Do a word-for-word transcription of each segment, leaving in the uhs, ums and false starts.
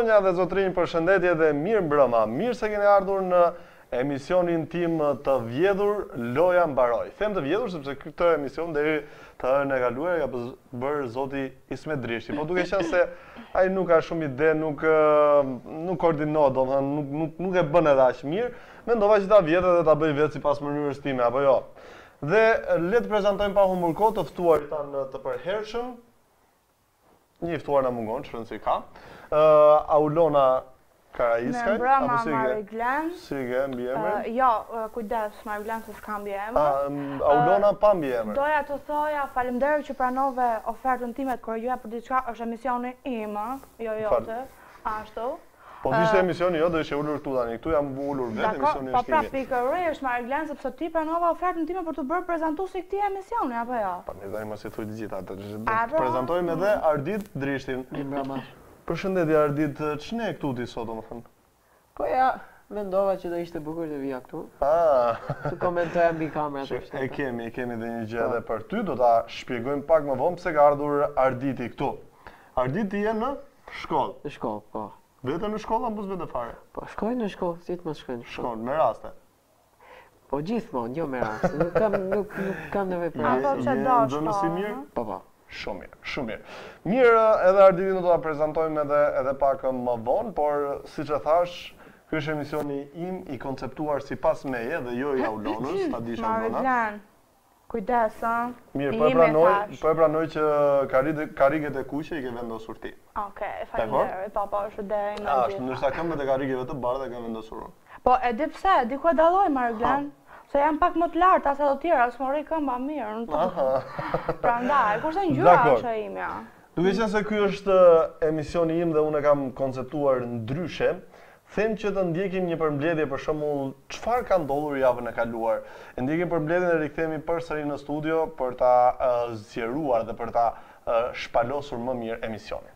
Zonja dhe zotrinj, përshëndetje dhe mirë mbrëma. Mirë se keni ardhur në emisionin tim të vjedhur Loja mbaroi. Them të vjedhur sepse këtë emision deri të herën e kaluar ka bërë zoti Ismet Drishti, po duke qenë se ai nuk ka shumë ide, nuk nuk koordinohet, domethënë nuk nuk nuk e bën edhe aq mirë, mendova që ta vjedhë dhe ta bëj vetë sipas mënyrës time apo jo. Dhe le të prezantojmë pa humbur kohë të ftuarit tanë të përhershëm. Një ftuar na mungon, shpresoj se ka. Uh, Aulona Karaiskaj, apo si ke? Si ke mbi emrin? Jo, kujdes, Mariglan se s'ka mbi emër. Aulona pa mbi emër. Doja të thoja faleminderit që pranove ofertën time të kërjuja për diçka, është emisioni im, jo jote, ashtu. Po kishte emisioni jo, do ishe ullur këtu tani, këtu jam ullur vetë, emisioni është imi. Po pra pikërisht Mariglan, sepse ti pranova ofertën time për të bërë prezantuesi këtij emisioni, apo jo? Po ne tani mos i thuj të gjitha atë, prezantojmë edhe Ardit Drishtin. Përshëndetje Ardit, ç'ne këtu ti sot domethënë? Po ja, mendova që do ishte bukur të vija këtu. Ah. Të komentoja mbi kamerat. E kemi, e kemi dhe një gjë edhe për ty, do ta shpjegojmë pak më vonë pse ka ardhur Arditi këtu. Arditi je në shkollë. Në shkollë, po. Vete në shkollë apo s'vete fare? Po shkoj në shkollë, si të më shkoj në shkollë. Shkon, me raste. Po gjithmonë, jo me raste. Nuk kam nuk nuk kam nevojë për raste. Apo pse do të shkollë? Si mirë? Po po. Shumë mirë, shumë mirë. Mirë, edhe Arditin do ta prezantojmë edhe edhe pak më vonë, por siç e thash, ky është emisioni im i konceptuar sipas meje dhe jo i Aulonës, ta dish Aulona. Kujdes, ha? Mirë, po e pranoj, po e pranoj që karriget e kuqe i ke vendosur ti. Okej, faleminderit, po po, është deri në. Ashtu, ndërsa këmbët e karrigeve të bardha kam vendosur unë. Po, e di pse, di ku e dalloj Mariglan? Se jam pak më të lartë asa të tjera, s'morri këmba mirë. Prandaj, kurse ngjyra është e imja. Duke qenë se ky është emisioni im dhe unë e kam konceptuar ndryshe, them që të ndjekim një përmbledhje për shembull çfarë ka ndodhur javën e kaluar. E ndjekim përmbledhjen e rikthehemi përsëri në studio për ta uh, zgjeruar dhe për ta uh, shpalosur më mirë emisionin.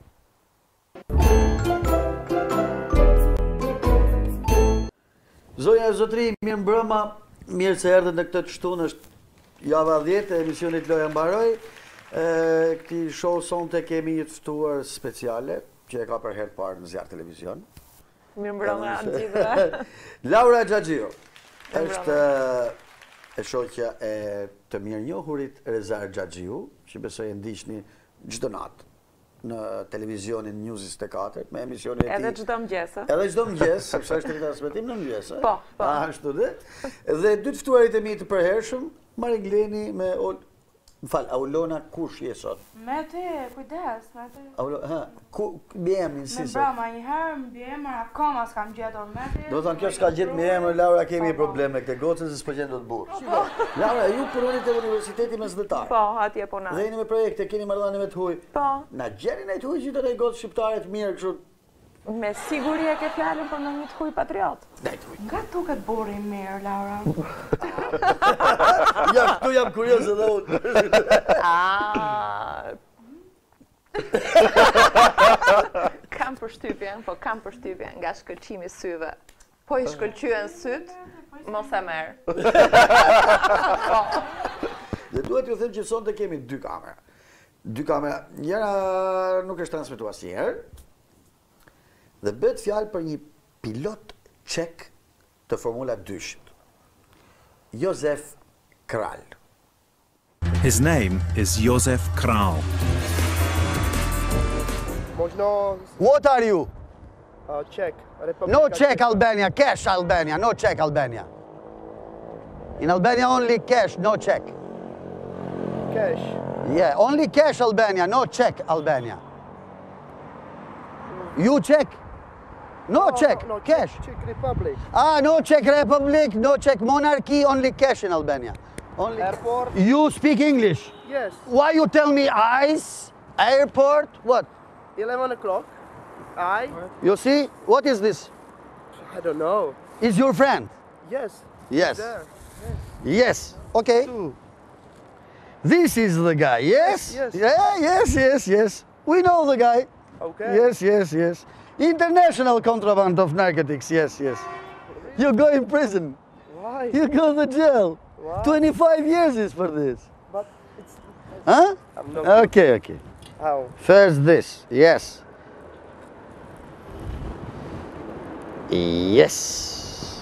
Zonja e zotri, mirë mbrëma, mirë se erdhët në këtë të shtunë, është java dhjetë e emisionit Loja mbaroi. Këti show sonte kemi një të ftuar speciale, që e ka për herë të parë në zjarr televizion. Mirë mbrëma atë gjithë. Laura Xhaxhiu është e shoqja e të mirënjohurit Rezar Xhaxhiu, që besoj e ndiqni çdo natë në televizionin News njëzet e katër me emisionin e tij. Edhe çdo mëngjes. Edhe çdo mëngjes, sepse është transmetim në mëngjes, ë? Po, po. Ashtu dhe. Dhe dy të ftuarit e mi të përhershëm, Marigleni me Më fal, Aulona kush je sot? Me ti, kujdes, me ti. Aulona, ha, ku mbi emrin si sot? Me brama, një herë mbi emër akoma s'kam gjetur me ti. Do të thonë kjo s'ka gjetur mbi emër, Laura, kemi problem me këtë gocën se s'pëlqen dot burr. Laura, ju punoni te Universiteti Mesdhetar. Po, atje punoj. Dhe jeni me projekte, keni marrëdhënie me të huaj. Po. Na gjeni ne të huaj që të rrej gocë shqiptare të mirë kështu. Me siguri e ke fjalën për në një të huj patriot. Nga tuket burri mirë, Laura? Ja, këtu jam kurioz edhe unë. Kam përshtypjen, po kam përshtypjen nga shkëlqimi syve. Po i shkëlqyen syt, mos e merr. Dhe duhet ju them që sonte kemi dy kamera. Dy kamera, njëra nuk është transmetuar asnjëherë. Dhe bëhet fjalë për një pilot çek të Formula dyshit. Josef Kral. His name is Josef Kral. What are you? Uh, Czech. No Czech Albania, cash Albania, no Czech Albania. In Albania only cash, no Czech. Cash? Yeah, only cash Albania, no Czech Albania. You Czech? No, no Czech, no, no, cash. Czech, Czech Republic. Ah, no Czech Republic, no Czech monarchy, only cash in Albania. Only airport? You speak English? Yes. Why you tell me ice, airport, what? eleven o'clock. I? You see? What is this? I don't know. Is your friend? Yes. Yes. There. Yes. Yes. Okay. Two. This is the guy, yes? Yes. Yeah, yes, yes, yes. We know the guy. Okay. Yes, yes, yes. International contraband of narcotics, yes, yes. You go in prison. Why? You go to jail. Why? twenty-five years is for this. But it's... Huh? I'm not... Okay, okay. How? First this, yes. Yes.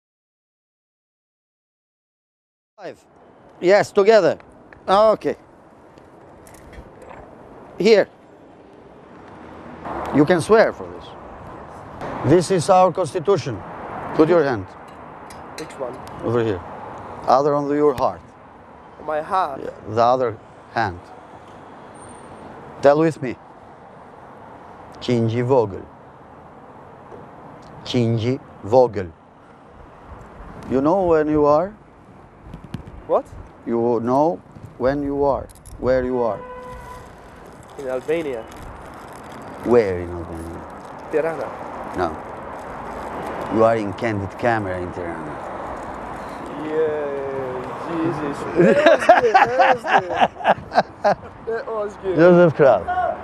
Five. Yes, together. Okay. Here. You can swear for this. This is our constitution. Put your hand Which one? over here. Other on your heart. My heart. Yeah, the other hand. Tell with me. Qingji vogël. Qingji vogël. You know when you are? What? You know when you are, where you are. In Albania. Where in Albania? Tirana. No. You are in Candid Camera in Tirana. Yeah, Jesus. That was good. That was good. Josef Krall.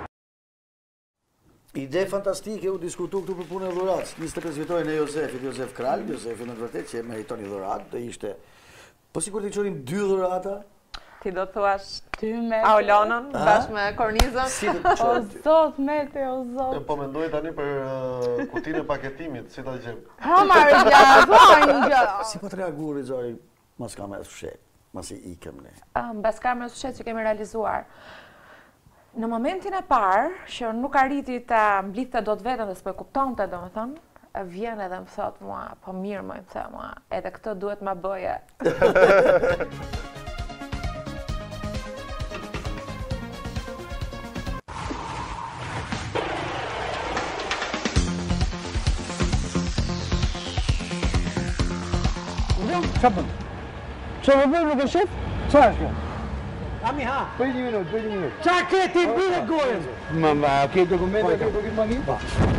Ide fantastike u diskutu këtu për punën e dhuratës. njëzet e pesë vjetori e Josefit, Josef Krall, Josefi në të vërtetë që meriton një dhuratë, do ishte. Po sikur të çonim dy dhurata? Ti do të thuash Ty me Aulanën bashkë me Kornizën. Si të O çojmë? zot, Mete, o zot. Po mendoj tani për uh, kutinë e paketimit, si ta gjem. Ha Marigja, thua një gjë. Si po të reaguri Zori mas kamerës fshet, mas i ikëm ne? Mbas kamerës fshet që kemi realizuar. Në momentin e parë, që nuk arriti ta mblidhte dot veten dhe s'po e kuptonte, domethënë, vjen edhe më thot mua, po mirë më të mua, edhe këtë duhet ma bëje. Qa bën? Qa më bërë më shef? Qa është kjo? Ami ha? Për një minut, për një minut. Qa ke ti bërë gojën? Më më, ke dokumente, ke dokumente më mirë?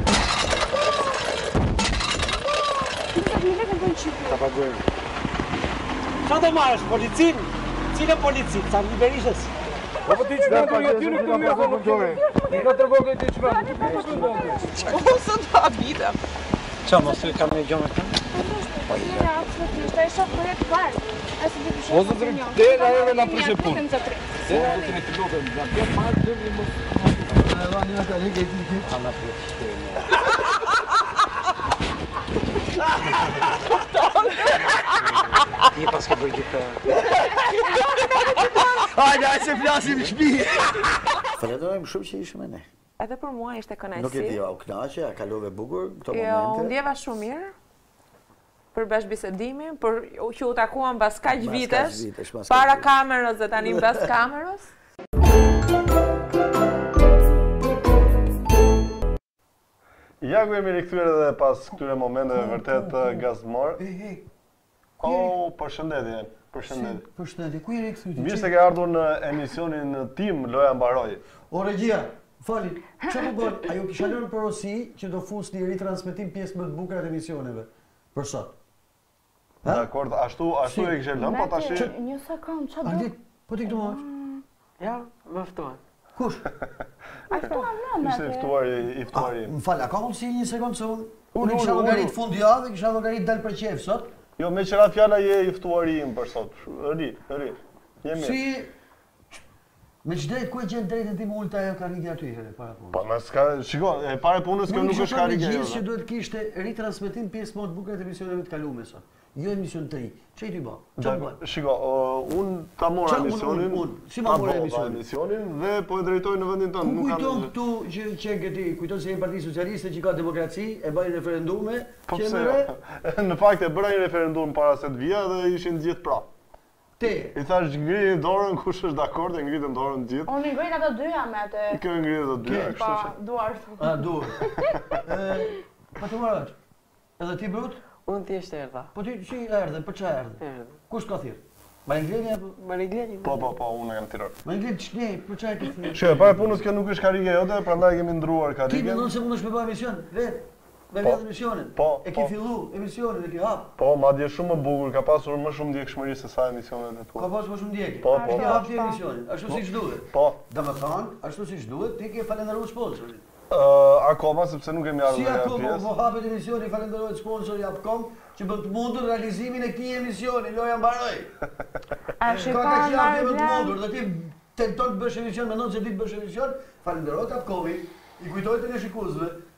Ta pa gojën. Qa do marrësh, policin? Cile policin? Sa më Berishës? Po po ti që më të jetë në këtë mirë punëtore. Një katër vogël ti që më. Po së të habitem. Qa mos e kam e gjonë të? Ja, absolutisht, ai shoh projekt parë. Ai se di kush. O zotëri, dera eve na prishe punë. Dera zotëri të lutëm, nga kjo parë dëmi mos... Në edha një të ligë e ti ti. A na prishe. Një pas ke bërgjit të... Hajde, aj se flasim shpi! Falenderojmë shumë që ishëm me ne. Edhe për mua ishte kënaqësi. Nuk e di, a u kënaqe, a kalove bukur këto momente? Jo, unë ndjeva shumë mirë për bashkëbisedimin, për që u takuam mbas kaq vitesh, para kamerës dhe tani mbas kamerës. Ja ku jemi rikthyer edhe pas këtyre momenteve vërtet gazmor. Oh, përshëndetje. Përshëndetje. Përshëndetje. Ku je rikthyer? Mirë se ke ardhur në emisionin tim Loja mbaroi. O regjia, falin, çfarë do bën? Ajo kisha lënë për Rosi që do fusni ritransmetim pjesë më të bukura të emisioneve. Për sot. Dakor, ashtu ashtu e kishe lënë, po tash. Një sekond, çfarë do? Ardit, po ti këtu mosh? Ja, më ftuan. Kush? A ftuan nëmë? Ishte i ftuar i ftuar i. Më fal, a ka mundsi një sekond se unë unë kisha llogarit fund javë, kisha llogarit dal për qef sot. Jo, me qëra fjala je i ftuar im për sot. Ri, ri. Jemi. Si me çdrejt ku e gjen drejtën tim ulta ajo karrige aty herë para punës. Po na ska, shiko, e para punës kjo nuk është karrige. Gjithë që duhet kishte ritransmetim pjesë më të bukura të emisioneve të kaluara sot. Jo emision të ri. Çe ti bë? Çfarë bën? Shiko, un ta mora emisionin. Si ma mora emisionin? emisionin dhe po e drejtoj në vendin tonë. Ku kujton këtu që që këti, kujton se jemi Parti Socialiste që ka demokraci, e bën referendume, që merre. Në fakt e bëra një referendum para se të vija dhe ishin të gjithë pra. Te. I thash ngrini dorën kush është dakord, e ngritën dorën të gjithë. Unë ngrit ato dyja me atë. Kë ngritë ato dyja, kështu që. Po, duar. A duar. Ë, po të marrësh. Edhe ti brut? Unë thjesht erdha. Po ti si erdhe, për çfarë erdhe? Erdhe. Kush ka thirr? Maringleni apo Maringleni? Po, po, po, unë jam tiror. Maringlen ç'ne, për çfarë ke thirr? Shë, para punës kjo nuk është karrige jote, prandaj kemi ndruar Ti karrigen. mendon se mundesh me bë emision? Vet. Me Po. vetë emisionin. Po, E po. ke fillu emisionin, e ke hap. Po, madje shumë më bukur, ka pasur më shumë ndjekshmëri se sa emisionet e Ka tua. pas më shumë ndjekje. Po, po. Ke hap ti emisionin, ashtu siç duhet. Po, Domethënë, ashtu siç duhet, ti ke falendëruar sponsorin. ë akoma sepse nuk kemi ardhur Si në atë akoma pjesë. po hapet emisioni, falenderohet sponsori Upcom që bën të mundur realizimin e këtij emisioni, Loja mbaroi. A Ka shikon ka qenë të Mariglan? mundur, dhe ti tenton të bësh emision, mendon se ti të bësh emision, falenderohet Upcomi, i kujtohet të shikuesve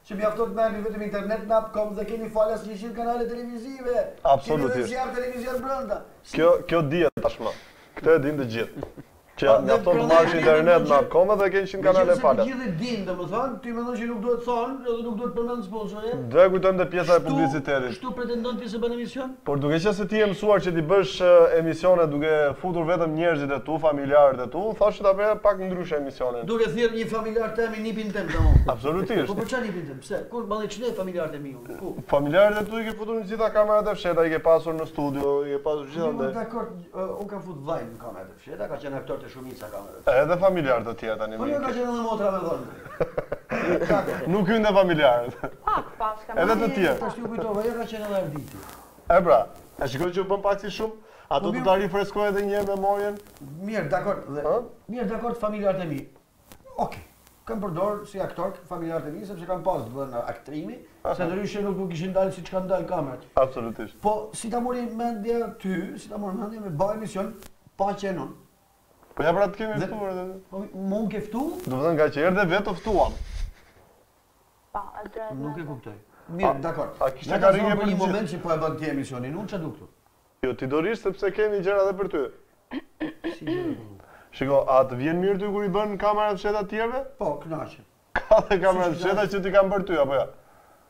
që mjafton të merrni vetëm internet në app kom dhe keni falas njëqind kanale televizive. Absolutisht. Keni dhe zjarë televizion brenda. Kjo kjo dihet tashmë. Këtë e dinë të gjithë. Që mjafton të marrësh internet në app kom dhe keni njëqind kanale falas. Të gjithë e dinë, domethënë, ti mendon që nuk duhet thonë, edhe nuk duhet përmend sponsorë. Do e kujtojmë te pjesa e publicitetit. Kështu pretendon ti se bën emision? Por duke qenë se ti je mësuar që ti bësh emisione duke futur vetëm njerëzit e tu, familjarët e tu, thashë ta bëre pak ndryshe emisionin. Duke thirr një familjar tem i nipin tem tamam. Absolutisht. Po për çfarë nipin tem? Pse? Kur mallë çne familjarët e mi? Ku? Familjarët e tu i ke futur në gjitha kamerat e fsheta, i ke pasur në studio, i ke pasur gjithandaj. Dakor, un kam fut vllajin në kamerat e fsheta, ka qenë aktor të shumica kamerave. Edhe familjarë të tjerë tani. Po jo ka qenë edhe motra me dhënë. Nuk hyn te familjarët. Pak pas kam. Edhe të tjerë. Tash ju kujtova, jo ka qenë edhe Arditi. E pra, e shikoj që u bën pak si shumë, ato do ta rifreskojë edhe një herë memorien. Mirë, dakor, dhe mirë, dakor familjarët e mi. Okej. Kam përdor si aktor familjarët e mi sepse kam pas vënë aktrimi, se ndryshe nuk nuk kishin dalë siç kanë dalë kamerat. Absolutisht. Po si ta mori mendja ty, si ta mori mendja me bë emision pa qenon. Po ja pra të kemi ftuar edhe. Po më ke ftu? Do të thënë nga që erdhe vetë ftuam. Pa, e drejtë. Nuk e kuptoj. Mirë, dakor. A kishte karrierë për një moment që po e bën ti emisionin, unë ç'a du këtu? Jo, ti do rish sepse kemi gjëra edhe për ty. Si gjëra? Shiko, a të vjen mirë ty kur i bën kamerat fsheta të tjerëve? Po, kënaqem. Ka dhe kamerat fsheta që ti kanë bërë ty apo ja?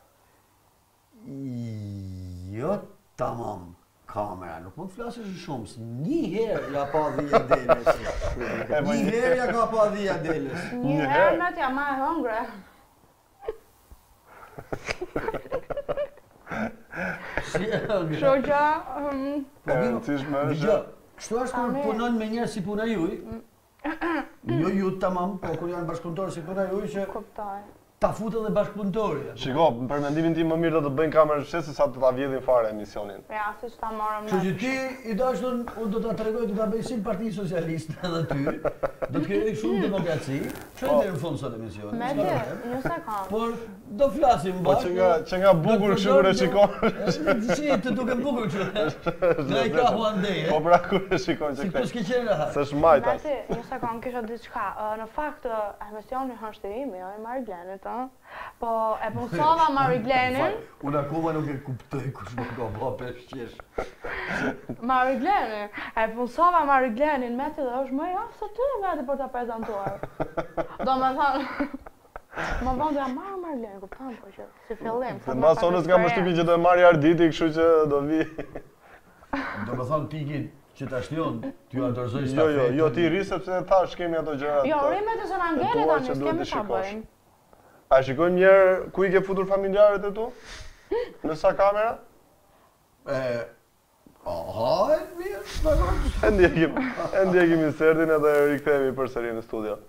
Jo, tamam. Kamera, nuk mund të flasësh shumë, se një herë ja pa dhia Deles. Një herë ja ka pa dhia Deles. Një herë në t'ja ma e hëngre. Si e hëngre? Kështu që... Po rëndësishme është... Dgjoj, kështu është kur punon me njerëz si puna juaj. Jo ju tamam, po kur janë bashkëpunëtorë si puna juaj që... Kuptoj. Ta futë edhe bashkëpunëtorë. Shiko, për mendimin tim më mirë do të bëjnë kamerë fshehtë se sa të ta vjedhin fare emisionin. Ja, siç ta morëm. Kështu që ti i dashur, unë do ta tregoj, do ta bëj si Partia Socialiste edhe ty. Do të kemi shumë demokraci. Çfarë deri në fund sot emisioni? Me dhe, një sekond. Por do flasim Po bashkë. që nga që nga bukur kështu kur e shikon. Si të duket bukur kështu. Nga i ka huandeje. Po pra kur e shikon që Si të s'ke qenë rahat. S'është majtas. Një sekond, kisha diçka. Në fakt, emisioni është i imi, jo i Mariglenit, ëh. Po e punësova Mariglenin. Unë akoma nuk e kuptoj kush më ka bë peshqesh. Mariglenin. E punësova Mariglenin me ti dhe është më i aftë se ty vetë për ta prezantuar. Do me thënë, më vonë do ja marr Mariglenin, kupton po që si fillim. Se mbas sonës kam përshtypjen që do e marrë Arditi, kështu që do vi. Do me thënë Tiki që ta shljon, ty ja dorëzoj Jo, stafetën. jo, jo ti ri sepse thash kemi ato gjëra. Jo, rri me të se na ngele tani, s'kemi ta bëjmë. A shikojmë njerë ku i ke futur familjarët e tu? Në sa kamera? E... Aha, e mirë, dakor. E ndjekim, e ndjekim insertin edhe rikthehemi përsëri në studio.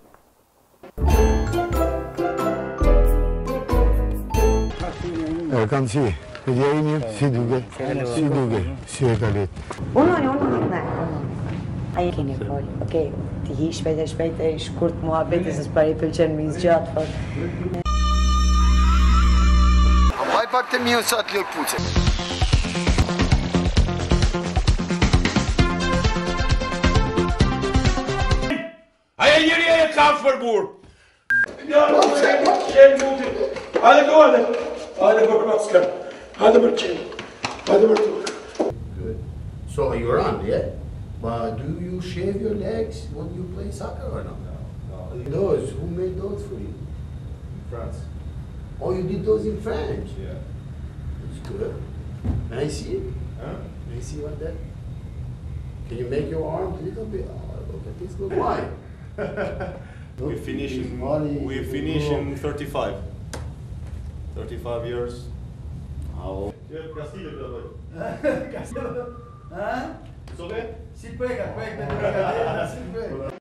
E kam si, e dja i mirë, si duke, si duke, si e kalit. Unë, unë, unë, ne. A i keni folë, okej, ti hi shpejt e shpejt e shkurt mua beti se s'pari pëlqen mi zgjatë, folë. Haj pak të miu sa të lëk puce. Aja njëri e e kafë për burë. Ja, qenë muti. Hajde go, hajde. Hajde go, Oscar. Hajde për qenë. Hajde për të. Good. So you're on, yeah? But do you shave your legs when you play soccer or not? No, no. Those, who made those for you? In France. Oh, you did those in France? Yeah. It's good. Can I see it? Huh? Can I see what that? Can you make your arms a little bit? Oh, look at this. Look. Why? we finish in, we finish in thirty-five. thirty-five years. How? Castillo, Castillo. Ha? It's okay? Si prega, prega, prega, si prega.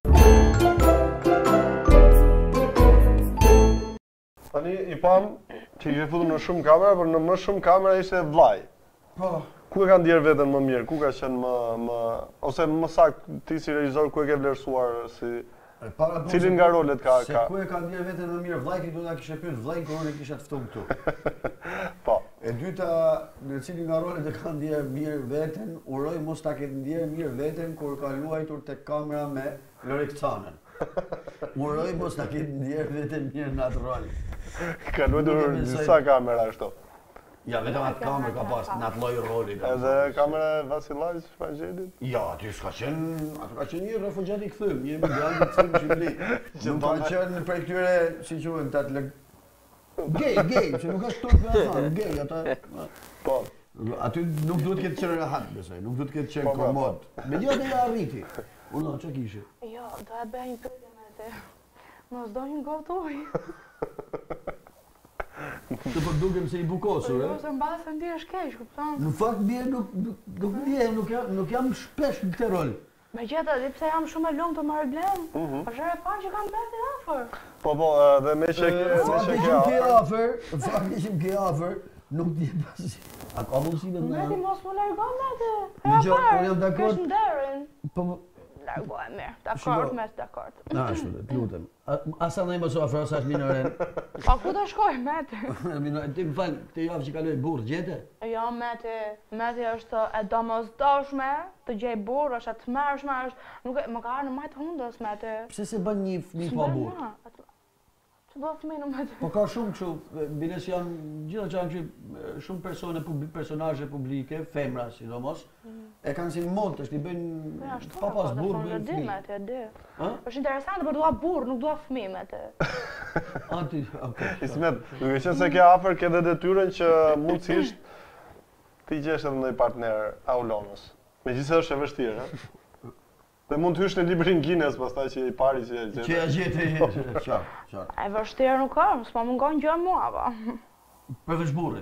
Tani i pam që i ke futur në shumë kamera, por në më shumë kamera ishte vllai. Po. Ku e ka ndjer veten më mirë? Ku ka qenë më më ose më saktë ti si regjisor ku e ke vlerësuar si cilin nga rolet ka se ka? ku e ka ndjer veten më mirë vllai, do ta kishe pyet vllain kur unë kisha të ftuar këtu. Po. E dyta, në cilin nga rolet e ka ndjer mirë veten, uroj mos ta ketë ndjer mirë veten kur ka luajtur tek kamera me Lorek Canën. Uroj mos ta ketë ndjer veten mirë në atë rol. Ka luajtur disa kamera ashtu. Ja, vetëm atë kamerë ka pas në atë lloj roli. Edhe kamera e Vasilajit Shpangjelit? Ja, aty s'ka qenë, aty ka qenë një refugjat i kthym, një emigrant i kthym në Shqipëri. Nuk ka qenë prej këtyre, si quhen, të atë gay, gay, që nuk është turp me ata, gay, ata. Po. Aty nuk duhet këtë qenë rahat, besoj, nuk duhet këtë qenë komod. Megjithatë ja arriti. Unë ç'a kishe? Jo, do e bëj një pyetje me te. Mos do një gotoj. Të përdukem se i bukosur, e? Jo, se mbase se ndi është keq, kupton? Në fakt bie nuk nuk bie, nuk jam nuk jam shpesh në këtë rol. Megjithatë, di pse jam shumë e lumtur me Arglen. Është herë e parë që kam bërë afër. Po po, dhe me që Fakti që ke afër, fakti që ke afër, nuk di pasi. A ka mundësi me Ne ti mos më largon me atë. Në gjë, unë jam dakord. Kesh nderin. Po largohem mirë. Dakord, mes dakord. Na ashtu, të lutem. Asa ndaj mos u afro sa është minoren. Pa ku do shkoj me atë? Minoren, ti më fal, këtë javë që kaloj burr gjete? Jo, me atë, me atë është e domosdoshme të gjej burr, është e tmerrshme, është nuk më ka ardhur në majt hundës me atë. Pse se bën një fëmijë pa burr? Që do fëmijë në me atë? Po ka shumë kështu, bile që janë gjitha që janë që shumë persone, personazhe publike, femra sidomos, e kanë si mod, është i bëjnë pa pas burr, bëjnë fëmijë. Me atë, di. Është interesante, por dua burr, nuk dua fëmijë me atë. Anti, okay. Ismet, duke qenë se ke afër ke edhe detyrën që mundësisht ti gjesh edhe ndonjë partner aulonës. Megjithëse është e vështirë, ëh. Dhe mund të hysh në librin Guinness pastaj që i pari që e gjetë. Që e gjetë, qartë, qartë. E vështirë nuk ka, s'po mungon gjë mua, po. Përveç burrit.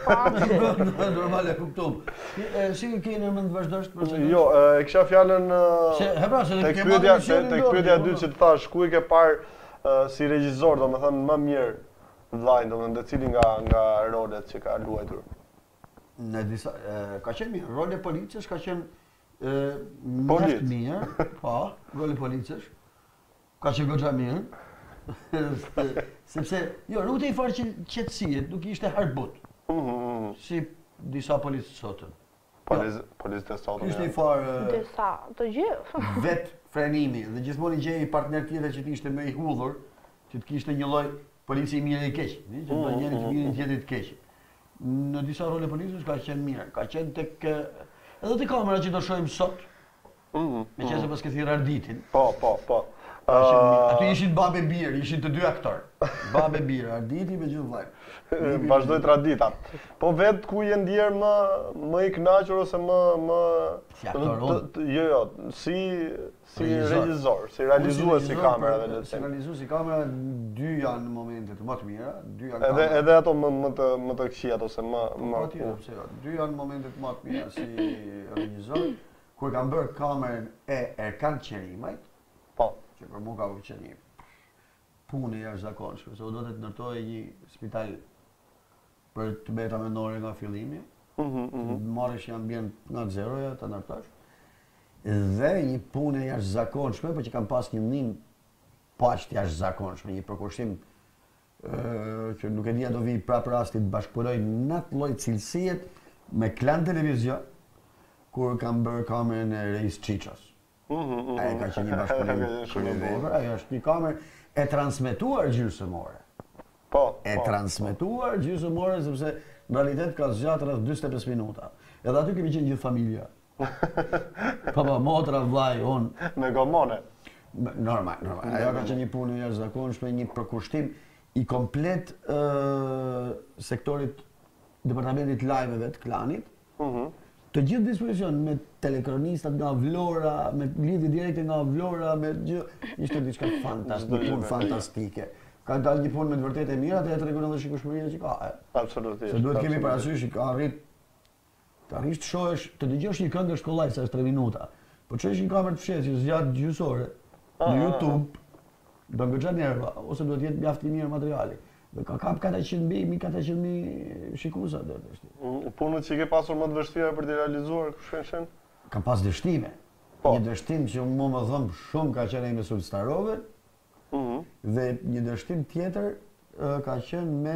Normal e kuptom. Si ke në mend të vazhdosh për çfarë? Jo, e kisha fjalën tek pyetja tek pyetja e dytë që thash, ku i ke parë si regjisor, domethënë më mirë vllajin, domethënë te cili nga nga rolet që ka luajtur. Në disa ka qenë mirë, roli i policës ka qenë Polit mirë, po, roli policësh. Ka qenë goxha mirë. Sepse, jo, nuk të i farë qetësie, nuk ishte harbut. Si disa policë sotën. Policë të sotën. Ishte i farë... Disa, të gjithë. Vetë frenimi, dhe gjithmonë i gjej partner tjetër që t'ishte me i hudhur, që t'kishte një lloj polici i mirë e i keq, që të bën njëri të mirë i tjetrit të keq. Në disa role policës ka qenë mirë, ka qenë tek edhe te kamera që do shohim sot. Me qenë se pas ke thirr Arditin. Po, po, po. Aty ishin babë birë, ishin të dy aktor. Babë birë, Arditi me gjithë vllajt. Vazhdoi tradita. Po vet ku je ndier më më i kënaqur ose më më si aktor? Jo, jo, si si regjisor, si realizues i kamerave le të them. Si realizues i kamerave dy janë momentet më të mira, dy janë. Edhe edhe ato më më të më të këqijat ose më më. Po pse jo? Dy janë momentet më të mira si regjisor kur kanë bërë kamerën e Erkan Qerimajt. Po. Që për mua ka qenë një punë e jashtëzakonshme, se u do të ndërtohej një spital për të beta mendore nga fillimi. Mhm. Marrësh ambient nga zeroja ta ndërtosh. Dhe një punë e jashtëzakonshme, por që kanë pas një ndihmë paq të jashtëzakonshme, një përkushtim ë që nuk e dia do vi prapë rasti të bashkëpunoj në atë lloj cilësie me Klan Televizion kur kanë bërë kamerën e Reis Çiços. Ai ka qenë një bashkëpunim shumë i vogël, ajo është një kamerë e transmetuar gjysmore. Po. E transmetuar gjysmore sepse në realitet ka zgjatur rreth dyzet e pesë minuta. Edhe aty kemi qenë gjithë familja. Papa, motra, vllai, unë me gomone. Normal, normal. Ajo ka qenë një punë e jashtëzakonshme, një përkushtim i komplet sektorit departamentit lajmeve të Klanit. Të gjithë dispozicion me telekronistat nga Vlora, me lidhje direkte nga Vlora, me gjë, ishte diçka fantastike, punë fantastike. Ka dalë një punë me të vërtetë e mirë, atë e tregon edhe shikueshmëria që ka. Absolutisht. Se duhet kemi parasysh që ka arrit të arrish të shohësh, të dëgjosh një këngë shkollaj sa është tre minuta. Po çesh një kamerë të fshehtë që zgjat gjysore në YouTube, do goxha nerva ose duhet jetë mjaft i mirë materiali. Dhe ka kap katëqind mijë, katëqind mijë shikuesa do të thotë. Punët që ke pasur më të vështira për të realizuar kush janë? Kam pas dështime. Një dështim që mua më dhëm shumë ka qenë me Sulstarove. Mhm. Dhe një dështim tjetër ka qenë me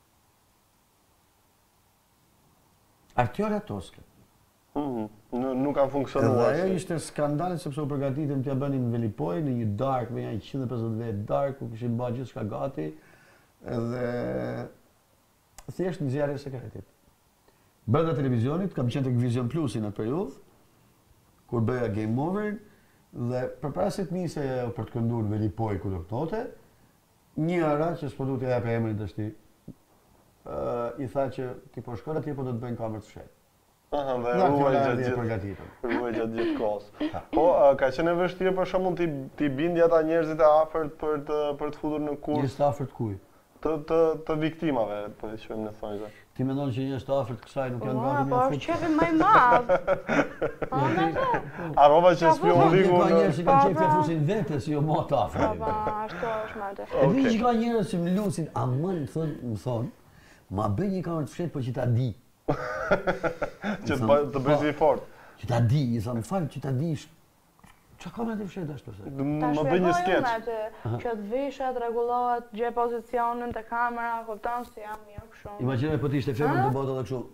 Artiola Toska. Mhm. Nuk nuk kanë funksionuar. Edhe ajo ishte skandal sepse u përgatitëm t'ja bënin në Velipoj në një dark me një njëqind e pesëdhjetë vjet dark ku kishin bërë gjithçka gati edhe thjesht në zjarrin e sekretit. Brenda televizionit kam qenë tek Vision Plusi në periudhë kur bëja Game Over dhe përpara se të nisej ajo për të kënduar në Velipoj ku do këtote, një ara që s'po duhet t'ja jap emrin tash ti, i tha që ti po shkon atje po do të bëjnë kamerë të fshehtë. Aha, dhe ruaj gjatë gjithë, ruaj gjatë gjithë kohës. Po, ka qenë e vështirë për shembull ti ti bindi ata njerëzit e afërt për të për të futur në kurth. Njerëz të afërt kuj? Të të të viktimave, po e quajmë në thonjë. Ti mendon që njerëz të afërt kësaj nuk janë gati me afërt? Po, çefi më i madh. Po, më Arrova që spion ligu. Ka njerëz që kanë qenë të fusin vetes, jo më të afërt. Po, ashtu është më atë. Edhe që ka njerëz që më lusin, aman thon, më thon, ma bëj një kamerë të fshehtë po që ta di. Që të bëjë i fort. Që ta di, i thëmë, falë, që ta di, që ka me të fshetë ashtu se? Më bëjë një skeç. Që të vishet, regulohet, gje pozicionin të kamera, kupton se jam mirë kështu. Imagjinoj po ti ishte femër të botë edhe kështu.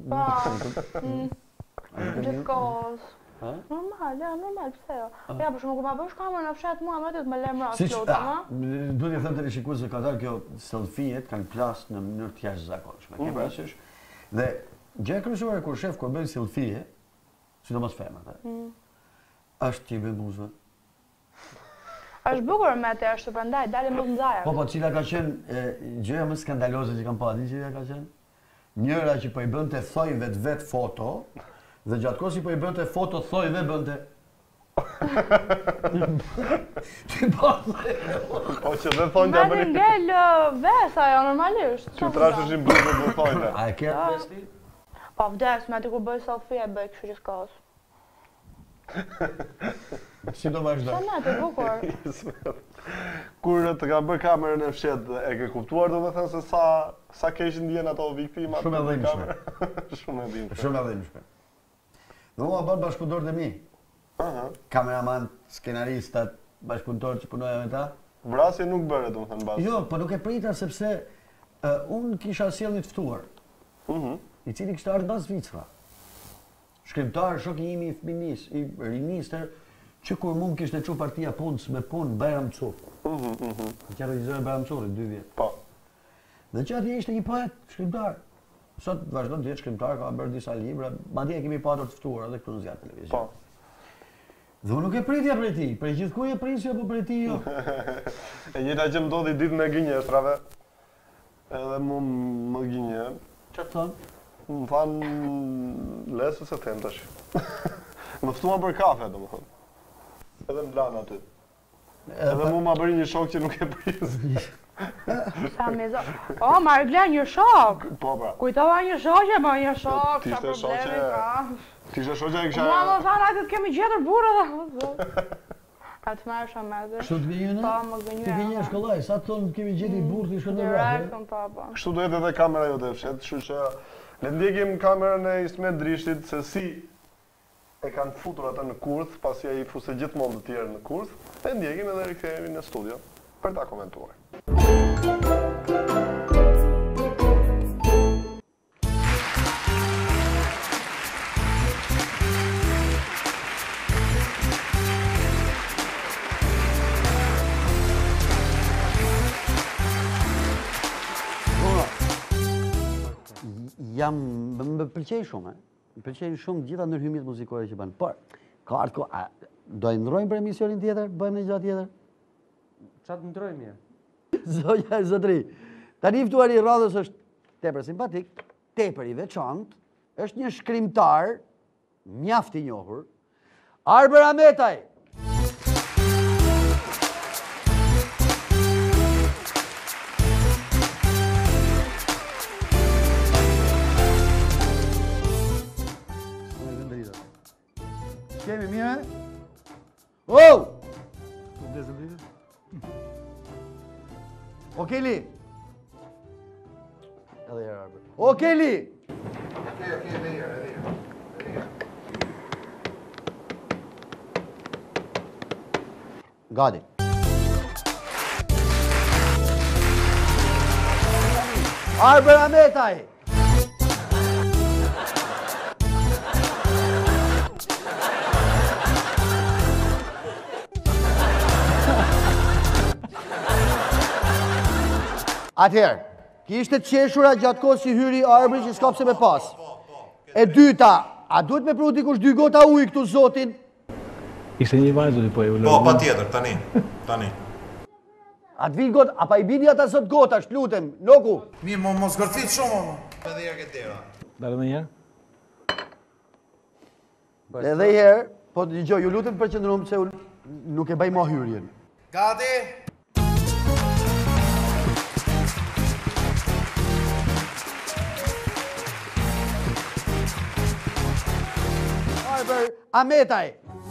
Po, gjithë kohës. Normal, ja, normal, pse jo. Ja, për shumë, ku ma bësh kamerë në fshetë mua, më të të më lemë rast luta, ma? Duhet e thëmë të rishikues se ka dalë kjo selfie-et kanë plas në mënyrë të jashtëzakonshme. Ke parasysh? Dhe gjë e kryesore kur shef kur bën selfie, sidomos femrat, është që i bën buzë. Është bukur me të ashtu prandaj dalim më nxaja. Po po, cila ka qenë gjëja më skandaloze që kam parë, cila ka qenë? Njëra që po i bënte thoj vetë foto, dhe gjatë kohës i po i bënte foto thoj dhe bënte. Po që dhe thonë t'ja bëni... Ma ngell ves ajo normalisht. Që trashëshin bluzë dhe thojnë. A e kërë ves ti? Po vdes, me ti ku bëj selfie e bëj kështu gjithë kohës. Si do vazhdo? Sa të bukur. Kur të ka bërë kamerën e fshetë, e ke kuptuar do me thënë se sa sa keq ndjen ato viktimat? Shumë e dhimbshme. Shumë e dhimbshme. Shumë e dhimbshme. Dhe mua bërë bashkëpunëtorët e mi. Kameraman, skenaristat, bashkëpunëtorët që punojnë me ta. Vrasje nuk bëre, do më thënë basë. Jo, po nuk e prita sepse unë kisha sjell një të ftuar. I cili kishte ardhur mbas Zvicra. Shkrimtar, shoku imi i fëminis, i rinistër, që kur mund kishte çu partia punës me punë Bajram Çuk. Mhm, mhm. Që realizoi Bajram Çuk dy vjet. Po. Dhe që atje ishte një poet, shkrimtar. Sot vazhdon të jetë shkrimtar, ka bërë disa libra, madje e kemi patur të ftuar edhe këtu në zjarr televizion. Po. Dhe unë nuk e pritja prej tij, prej gjithkujt e prisja apo prej tij jo. E njëjta që më ndodhi ditën e gënjeshtrave. Edhe mu më gënje. Çfarë thon? Më thanë lesë se them tash. Më ftuan për kafe, domethënë. Edhe më lanë aty. Edhe mu ma bëri një shok që nuk e pris. Sa me zë... O, Marglen, një shok! Po, pra. Kujtova një shoqe, ma një shok, sa Tishte problemi ka. Tishte shoqe e kisha... Ma më thanë, ajtë të kemi gjetër burë dhe... A të marrë shumë me dhe. Kështu të gënjënë? Po, më gënjënë. Ti gënjë shkollaj, sa të thonë kemi gjeti burë të i shkën në vrahë? Direktën, po, po. Kështu do jetë edhe kamera jote e fshet, kështu që... Le ndjekim kamerën e Ismet Drishtit se si e kanë futur ata në kurth, pasi ai fuse gjithmonë të tjerë në kurth, e ndjekim edhe rikthehemi në studio për ta komentuar. Jam, më pëlqej shumë, më pëlqejnë shumë gjitha ndërhymjet muzikore që banë, por, ka artë ko, do e ndrojmë për emisionin tjetër, bëjmë në gjatë tjetër? Qa të ndrojmë je? Zonja e zotri, tani ftuari i radhës është tepër simpatik, tepër i veçantë, është një shkrimtar, mjaft i njohur, Arber Ametaj. Kemi mire? Oh! O Keli! Edhe herë Arber. O Keli! Okay, okay, there, there. Gati. Arber Ametaj! Atëherë, kishte të qeshura gjatë kohës që hyri arbëri që s'ka pse me pas. E dyta, a duhet me pru dikush dy gota ujë këtu zotin? Ishte një vajzë zoti po e ulë. Po, patjetër, tani, tani. A të vinë gotë, a pa i bini ata sot gota, shlutem, Noku? Mi, mo mos gërcit shumë, mo. Edhe herë këtë dera. Dalë edhe një herë? Edhe i herë, po të gjoj, ju lutem për qëndrum se nuk e baj ma hyrjen. Gati? Arbër, Ametaj.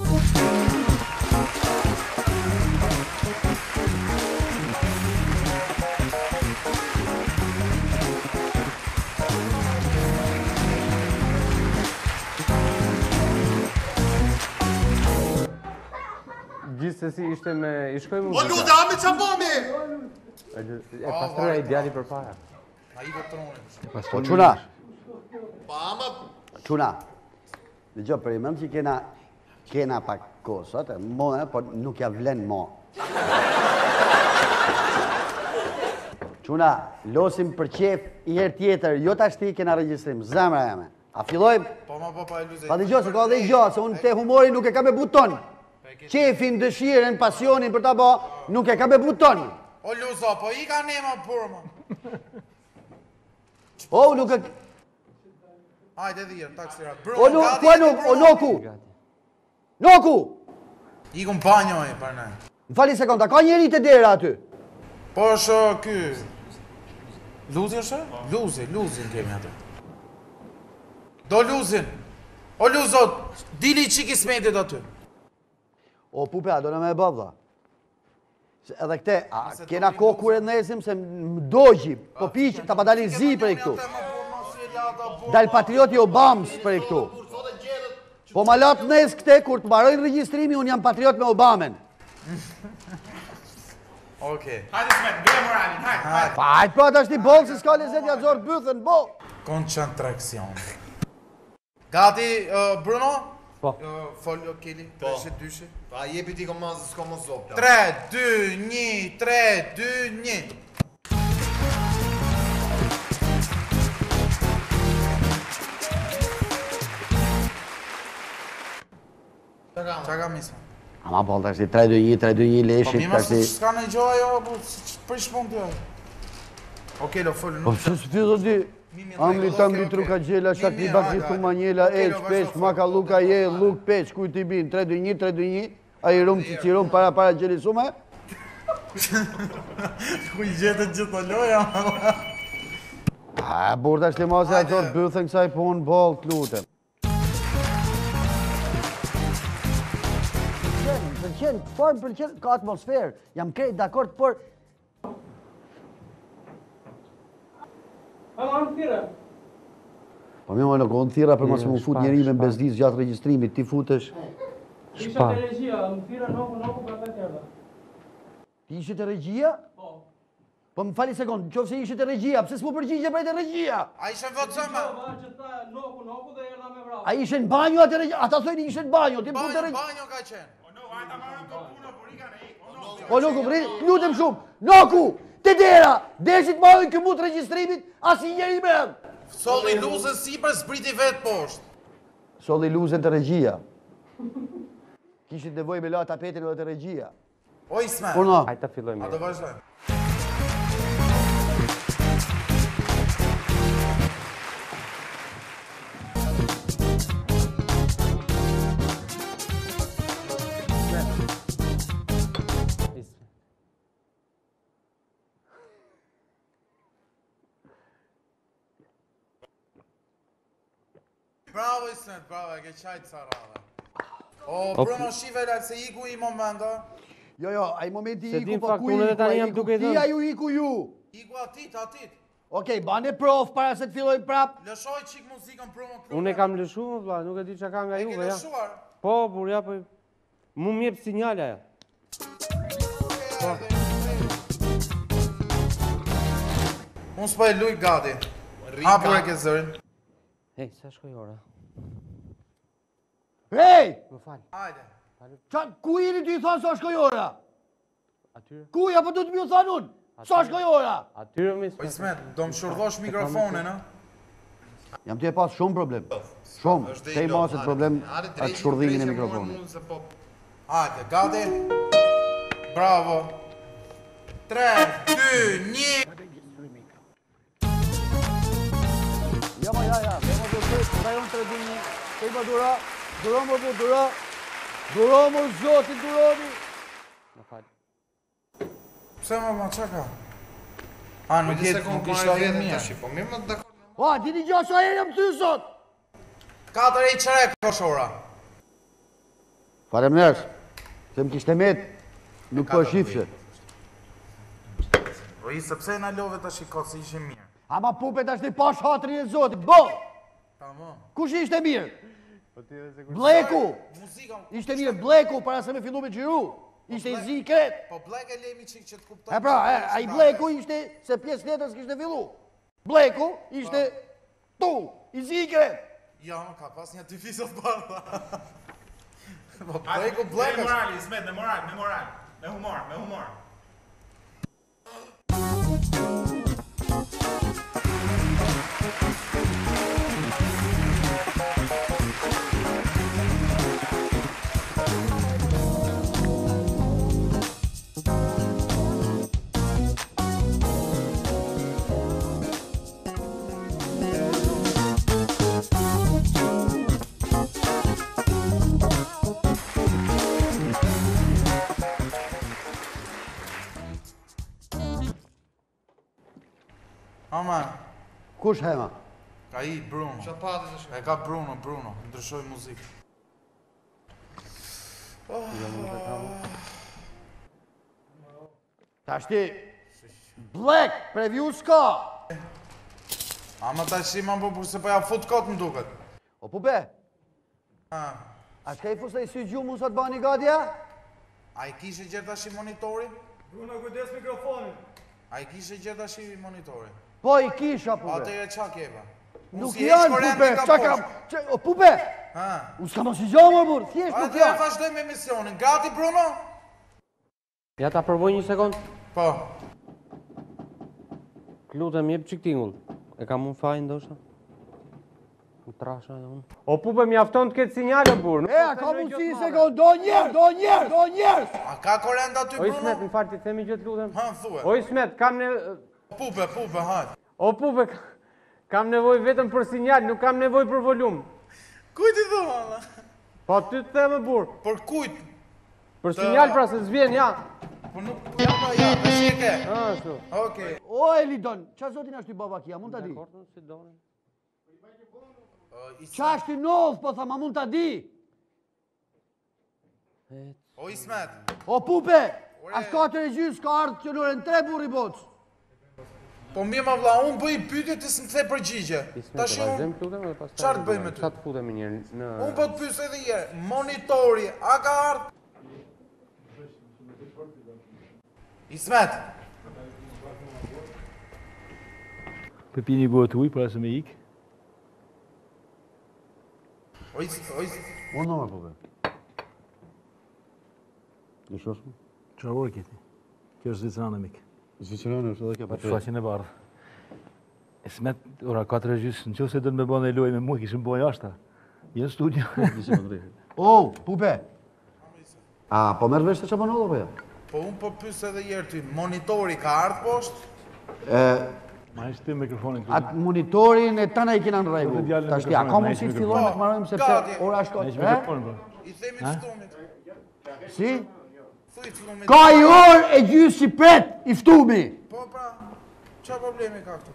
Gjithsesi ishte me... I shkoj mu... O lutë, ami qa bomi! E pastrëra i djali për para. A i vëtëronin. Po quna, Pa ama... quna. Dhe gjo, për i mënd që kena, kena pak kosot, mo, po nuk ja vlen mo. Quna, losim për qef i her tjetër, jo ta shti kena regjistrim, zemra jame. A fillojmë? Po ma po pa e luze. Pa dhe gjo, se ka dhe i gjo, se unë te humori nuk e ka me buton. Qefin, dëshiren, pasionin për ta bo, nuk e ka me buton. O luzo, po i ka nema purë, mo. O, nuk e... Hajde dhirë, taksirat. O, nuk, kua nuk, o, Noku! Noku! I ku më banjoj, për ne. Më fali sekonda, ka njeri të dera aty? Po është ky... Luzi është? Luzi, luzin kemi atë. Do luzin. O luzo, dili qiki smetit aty. O, pupe, a do në me e bëvda. Edhe këte, a kena kohë kur e nësim se më dojgji, po piqë, ta pa dalin zi për e këtu. Dal patrioti Obams për e këtu. Po ma latë nësë këte, kur të marojnë registrimi, unë jam patriot me Obamen. Okej. Hajde smet, bile moralin, hajde, hajde. Pa, hajtë pra të ashti bolë, se s'ka lezet ja zorë bëthën, bo. Koncentrakcion. Gati, Bruno? Po. Folio, Kili, treshe, dyshe. Pa jepi ti komazë, s'ko mos zopla. tre, dy, një, tre, dy, një. Qa ka misma? Ama bolë të ashti tre dy një, tre dy një Po leshit, mima të se ashti... s'ka në gjoja jo, po për shpon të jo. Oke, lo, folio, Po nuk që së fjo di, amli tambli truka gjela, shakli bakli thumanjela, eq, pesh, maka luka je, luk, pesh, kuj t'i bin, tre dy një, tre dy një, a i rum që qirum para para gjeli sume? Ku i gjetët gjithë të loja, A, burda shte masi a zorë bëthën kësaj punë bolë të lutem. Përqen, formë përqen, ka atmosferë, jam krejt dakord, por... Ha, ma në thira. Po mi më në kohën thira për mos më fut njeri me bezdis gjatë regjistrimit, ti futesh... Isha të regjia, në thira noku, noku ka të tjerda. Ti ishit e regjia? Po. Po më fali sekund, qofë se ishit e regjia, pëse s'mu përgjigje për e të regjia? A ishe vëtësëma? Ma që ta noku, noku dhe erda me vrau. A ishe në banjo atë regjia? Ata thojnë ishe në banjo, ti më fut e regjia? Banjo ka qenë. O, Noku, lutem shumë, Noku, të dera, deshit ma ojnë këmut registrimit, as i njeri me edhe. Solli luzën si për zbriti vetë poshtë. Solli luzën të regjia. Kishit nevoj me la tapetin dhe të regjia. O, Isme. Por no. Hajtë ta fillojmë. A do vazhdojmë. Bravo, Ismet, bravo, e ke qajtë sarave. O, Bruno, shive lak se iku i momenta. Jo, jo, a i momenti Se iku, din po fakt, ku unë edhe iku, tani a jam iku, duke ti thënë. a ju iku ju. Iku atit, atit. Okej, bane prof para se të filloj prap. Lëshoj qik muzikën Bruno. Unë e kam lëshu, më vla, nuk e di që ka nga juve, ja. E ke lëshuar? Po, por ja, po... Mu mjep sinjale, ja. Unë s'po e luj gati. Hapur e ke zërin. Hej, sa shkoj ora? Hej! Më falë. Hajde. Qa, ku jeni ty i thonë sa shkoj ora? Atyre? Ku, ja po du të mi u thonë unë? Sa shkoj ora? Atyre mi... Po Ismet, do më shurdhosh mikrofonin, a? Jam të e pas shumë problem. Shumë. Te i maset problem atë shurdhimin e mikrofonit. Hajde, gati. Bravo. Tre, dy, një. Ja, ma, ja, ja. Vemo të të të dajon të redini. Të i ma dura. Duro më bu, duro. Duro më zoti, duro mi. Në falë. Pse më ma, që ka? A, nuk jetë, nuk ishtë aje mirë. Po mirë më të dakor. Pa, ti një gjashë aje jam ty sot. Katër e i qërek, koshora. Farem nërës. Se më kishte met, nuk po shifshe. O i, sepse na love të shikot se ishe mirë. Ama pupe të ashtë një pash hatri e zotit. Bo! Tamam. Kush ishte mirë? Bleku! Ishte mirë Bleku para se me fillu me gjiru. Ishte i zi i kret. Po Blek e lemi qik që të kuptoj. E pra, a i Bleku ishte, se pjesë letës kishte fillu. Bleku ishte tu, i zi i kret. Ja, më ka pas një dy fisot bërë. Po Bleku, Me Blek është... moral, Ismet, me moral, me moral. Me humor, me humor. Aman. Kush hema? Ka i, Bruno. Qa pati të shumë? E ka Bruno, Bruno. Ndryshoj muzikë. Ta shti, Black, preview s'ka. Ama ta shi ma më për se po ja fut kot më duket. O pupe, A, a shka i fusta i sy gjumë sa të bani gadja? a i kishe gjerë ta shi monitorin? Bruno, kujdes mikrofonin. A i kishe gjerë ta shi monitorin? Po i kisha pupe. Atere qa keva? Nuk janë pupe, qa kam, që- o pupe, Ha? u s'ka mos i gjomë mërë burë, thjesht nuk Atere janë. vazhdojmë emisionin. Gati, Bruno? Ja ta përvoj një sekund. Po. Lutem, jep qik tingull. E kam unë fajnë ndoshta? Më trasha edhe unë. O pupe, mjafton të ketë sinjale, burë. E, a ka mundësi një sekund, do njerë, do njerë, do njerë. A ka korenda ty, O Ismet, Bruno? në farë të themi gjëtë lutem. Ha, thue. O Ismet, kam ne... Pupe, pupe, hajtë. O pupe, kam nevoj vetëm për sinjal, nuk kam nevoj për volum. Kujt i thua, Allah? Po ty të themë burë. Për kujt? Për sinjal pra se zvjen, ja. Po nuk... Ja, pa, ja, e shike. Ashtu. Okej. O, Elidon, qa zotin ashtu i babakia, mund t'a di? Qa ashtu i nodh, po tha, ma mund t'a di? O Ismet. O pupe, as katër e gjysë ka ardhë që nërën tre burri bocë. Po mirë ma vla, unë bëj pyetje të së më the përgjigje. Ta shi unë, qarë të bëj me ty? Qa të futemi njërë në... Unë po të pysë edhe jere, monitori, a ka ardhë? Ismet, Për pi një gotë uj, para se me ikë. o is, o is, O nëmër, pupe. Në shoshmë? Qa orë këti? Kjo është Zviceranë mikë. Zviceranë është edhe kjo pa të. Shfaqin e bardhë. E smet, ora katër e gjysë, në që se dënë me bënë e loj me mu, kishëm bënë jashta. Jë në studio. O, pupe. A, po mërë vesh të që bënë po ja? po unë po pysë edhe jere ty, monitori ka ardhë poshtë? E, Ma ishtë ti mikrofonin. atë monitorin e tëna i kina në regu. Po, djallë në Ta shti, a ka mikrofonin, mundësi ma të ishtë fillojnë me të mikrofonin. marojmë sepse Gati. ora shkot. Ne ishtë E? mikrofonin, bro. I themi Ha? të ftumit. Si? Thuj të ftumit. Ka i orë e gjysë që pret, i ftumi. Po pra, qa problemi ka këtu?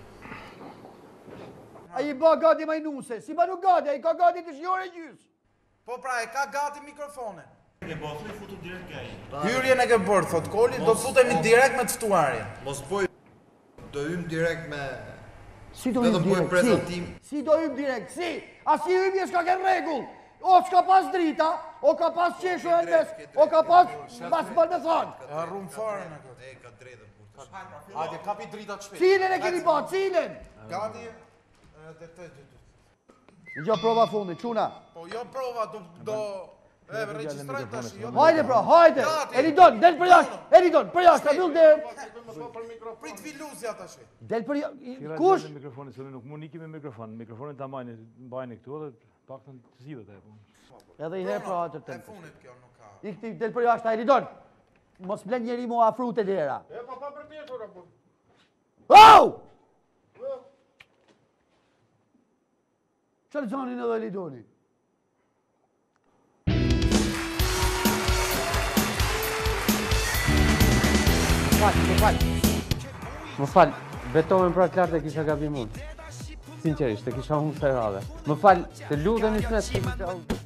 A i ba gati ma i nuse, si ba nuk gati, a i ka gati të shjore e gjysë. Po pra, e ka gati mikrofonin. E bo, thuj futu direkt ka i. Hyrjen e ke bërë, thot Koli, do të futemi direkt me të ftuarje. Mos boj, do hym direkt me... Si do Vetëm hym bëjmë direkt, prezantim. si? Si do hym direkt, si? A si hymje s'ka ke regull. O s'ka pas drita, o ka pas qeshu e mes, o ka pas pas bërë me thonë. E arrum fare në këtë. E, ka drejtën kur të Hajde, kapi drita të shpejt. Cilën e keni ba, cilën? Gati, edhe të të të. Një gjo prova fundi, quna. Po jo prova, do... do... E, më regjistrojnë tash, jo. Hajde pra, hajde! Eridon, del për jashtë! Eridon, për jashtë, ka mbyll derën! Prit viluzja tash. Del për jashtë. Kush? Kush? Mikrofonin, se nuk mund iki me mikrofonin. Mikrofonin ta mbajni, mbajni këtu dhe paktën të zgjidhet apo. Edhe i herë pra atë E tempo. funit kjo nuk ka. Ikti del për jashtë, Eridon! Mos blen njeri mu afru të dera. E, pa pa për tjetër apo. Au! Çfarë zonin edhe Eridoni? Më falë, më falë, betohen pra qartë e kisha gabim unë. Sinqerisht, e kisha unë të radhe. Më falë, të lutem i smet, të kisha unë.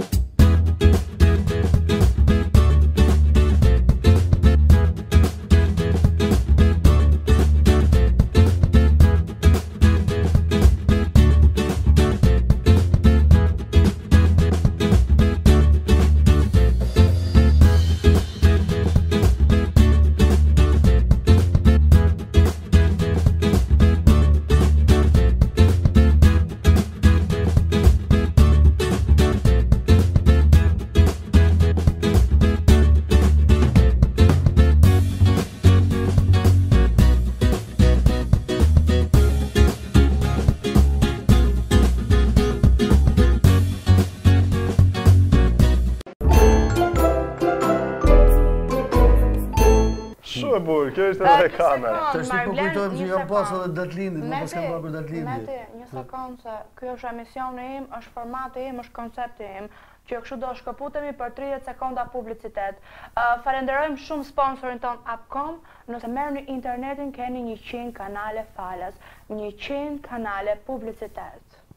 Shumë e burë, kjo ishte edhe kamera. Të është po kujtojmë që jam pas edhe datëlindit, më pas kam bërë për Meti, datëlindit. një sekundë se kjo është emisioni im, është formati im, është koncepti im, që kështu do shkëputemi për tridhjetë sekonda publicitet. Falenderojmë shumë sponsorin ton Upcom, nëse merrni internetin keni njëqind kanale falas, njëqind kanale publicitet.